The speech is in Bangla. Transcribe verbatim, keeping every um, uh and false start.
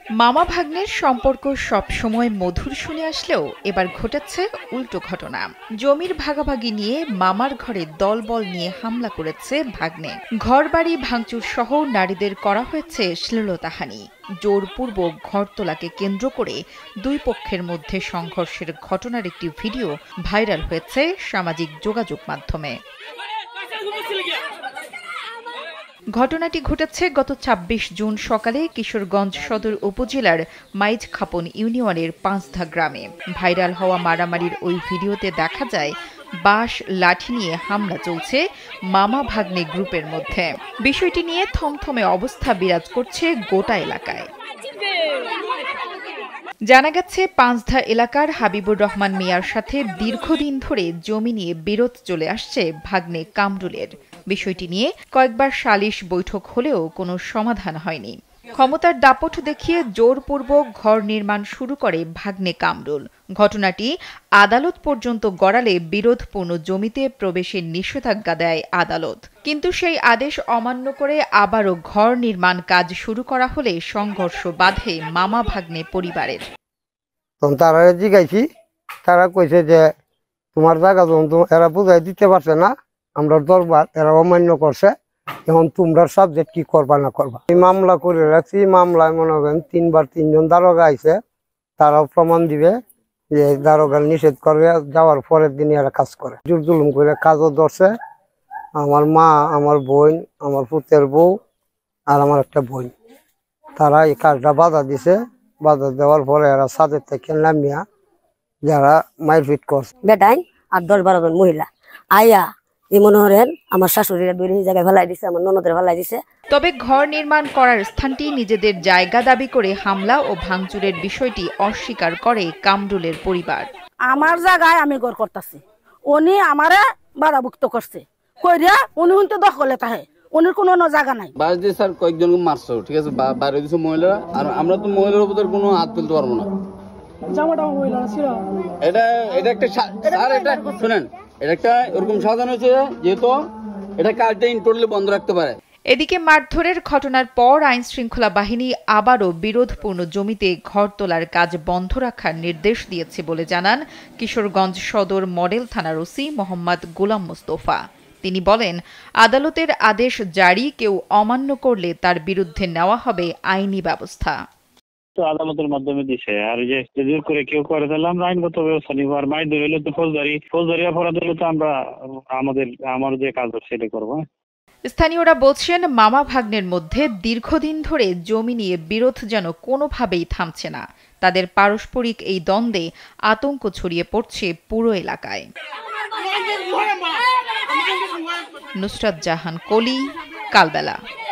মামা ভাগ্নের সম্পর্ক সবসময় মধুর শুনে আসলেও এবার ঘটেছে উল্টো ঘটনা। জমির ভাগাভাগি নিয়ে মামার ঘরে দলবল নিয়ে হামলা করেছে ভাগ্নে। ঘরবাড়ি ভাঙচুর সহ নারীদের করা হয়েছে শ্লীলতাহানি। জোরপূর্বক ঘরতোলাকে কেন্দ্র করে দুই পক্ষের মধ্যে সংঘর্ষের ঘটনার একটি ভিডিও ভাইরাল হয়েছে সামাজিক যোগাযোগ মাধ্যমে। ঘটনাটি ঘটেছে গত ছাব্বিশ জুন সকালে কিশোরগঞ্জ সদর উপজেলার মাইজখাপন ইউনিয়নের পাঁচধা গ্রামে। ভাইরাল হওয়া মারামারির ওই ভিডিওতে দেখা যায় বাঁশ লাঠি নিয়ে হামলা চলছে মামা ভাগ্নে গ্রুপের মধ্যে। বিষয়টি নিয়ে থমথমে অবস্থা বিরাজ করছে গোটা এলাকায়। জানা গেছে পাঁচধা এলাকার হাবিবুর রহমান মিয়ার সাথে দীর্ঘদিন ধরে জমি নিয়ে বিরোধ চলে আসছে ভাগ্নে কামরুলের। বিষয়টি নিয়ে কয়েকবার সালিশ বৈঠক হলেও কোনো সমাধান হয়নি। ক্ষমতার দাপট দেখিয়ে জোরপূর্বক ঘর নির্মাণ শুরু করে ভাগ্নে কামরুল। ঘটনাটি আদালত পর্যন্ত গড়ালে বিরোধপূর্ণ জমিতে প্রবেশের নিষেধাজ্ঞা দেয় আদালত। কিন্তু সেই আদেশ অমান্য করে আবারও ঘর নির্মাণ কাজ শুরু করা হলে সংঘর্ষ বাধে মামা ভাগ্নে পরিবারের। তারা জিজ্ঞাসি, তারা কইছে যে তোমার জায়গা যখন এরা বুঝাই দিতে পারছে না, আমরা দরবার এরা অমান্য করছে, এখন তোমরা সাবজেক্ট কি করবা না করবা। এই মামলা করে রাখছি। মামলায় মনে করেন তিনবার তিনজন দারোগা আইছে, তারাও প্রমাণ দিবে যে দারোগা নিষেধ করবে, যাওয়ার পরের দিনই এরা কাজ করে জোর জুলুম করে কাজও ধরছে। আমার মা, আমার বোন, আমার পুতের বউ আর আমার একটা বোন, তারা এই কাজটা বাধা দিছে। বাধা দেওয়ার পরে এরা ছাদের থেকে নামিয়া যারা মারপিট করছে বেটাই আর দশ বারো জন মহিলা আইয়া এই মনে করেন আমার শাশুড়িরা দুই জায়গায় ফেলাই দিছে, আমার ননদের ফেলাই দিছে। তবে ঘর নির্মাণ করার স্থানটি নিজেদের জায়গা দাবি করে হামলা ও ভাঙচুরের বিষয়টি অস্বীকার করে কামরুলের পরিবার। আমার জায়গায় আমি ঘর করতেছি, উনি আমারে বাধাভুক্ত করছে, কইরা উনি কিন্তু দখলে থাকে, উনির কোনো জায়গা নাই। বাস দিয়ে স্যার কয়েকজন মারছো, ঠিক আছে, বাইরে দিচ্ছে মহিলারা, আর আমরা তো মহিলার উপর কোনো হাত তুলতে পারবো না। জামাটা মহিলারা ছিল, এটা এটা একটা স্যার, এটা শুনেন, এটা একটা এরকম সাজানো হয়েছে যেহেতু এটা কাজটা ইনটোটালি বন্ধ রাখতে পারে। এদিকে মারধরের ঘটনার পর আইন শৃঙ্খলা বাহিনী আবারও বিরোধপূর্ণ জমিতে ঘর তোলার কাজ বন্ধ রাখার নির্দেশ দিয়েছে বলে জানান কিশোরগঞ্জ সদর মডেল থানার ওসি মোহাম্মদ গোলাম মোস্তফা। তিনি বলেন, আদালতের আদেশ জারি কেউ অমান্য করলে তার বিরুদ্ধে নেওয়া হবে আইনি ব্যবস্থা। আদালতের মাধ্যমে দিছে, আর যে জোর করে কেউ করে তাহলে আমরা আইনগত ব্যবস্থা নিব। আর মাইর হইলে তো ফৌজদারি ফৌজদারি অপরাধ হলে তো আমরা আমাদের আমার যে কাজ সেটা করবো। স্থানীয়রা বলছেন, মামা ভাগ্নের মধ্যে দীর্ঘদিন ধরে জমি নিয়ে বিরোধ যেন কোনোভাবেই থামছে না। তাদের পারস্পরিক এই দ্বন্দ্বে আতঙ্ক ছড়িয়ে পড়ছে পুরো এলাকায়। নুসরাত জাহান কলি, কালবেলা।